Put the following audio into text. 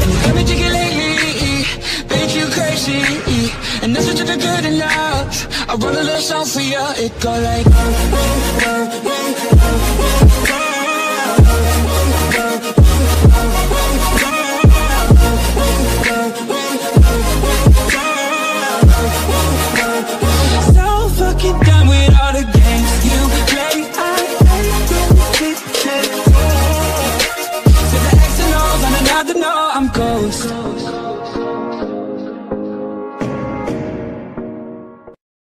And you got me thinking lately, bitch, you crazy. And that's what you're good enough. I wrote a little song for you. It go like so fucking done with all the games you play. To the X and O's on another note, I'm ghost.